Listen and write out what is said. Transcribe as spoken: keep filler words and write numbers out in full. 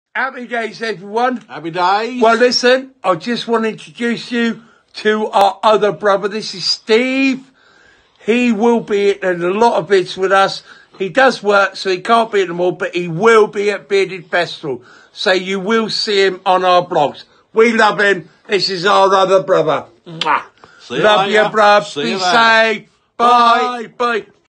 Happy days, everyone. Happy days. Well, listen, I just want to introduce you to our other brother. This is Steve. He will be in a lot of bits with us. He does work, so he can't be at them all, but he will be at Bearded Festival. So you will see him on our blogs. We love him. This is our other brother. Mwah. See you Love later. you, bruv. See Be you safe. Bye. Bye. Bye.